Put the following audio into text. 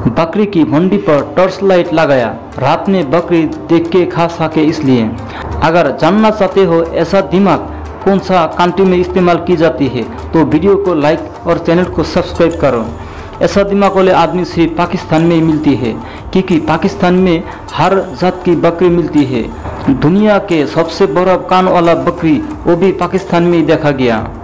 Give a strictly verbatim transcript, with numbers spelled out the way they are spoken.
बकरी की मंडी पर टॉर्च लाइट लगाया, रात में बकरी देख के खा सके इसलिए। अगर जानना चाहते हो ऐसा दिमाग कौन सा कंट्री में इस्तेमाल की जाती है तो वीडियो को लाइक और चैनल को सब्सक्राइब करो। ऐसा दिमाग वाले आदमी सिर्फ पाकिस्तान में ही मिलती है, क्योंकि पाकिस्तान में हर जात की बकरी मिलती है। दुनिया के सबसे बड़ा कान वाला बकरी वो भी पाकिस्तान में ही देखा गया।